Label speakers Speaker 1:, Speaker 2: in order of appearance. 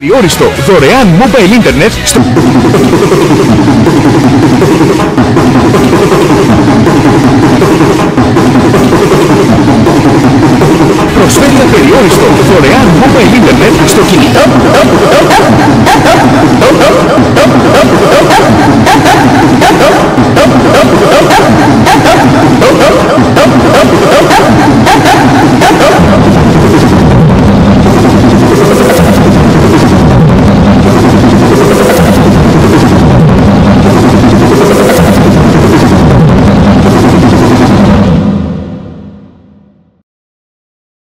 Speaker 1: Περιόριστο δωρεάν mobile internet στο... Προσφέρει απεριόριστο δωρεάν mobile internet στο κινητό.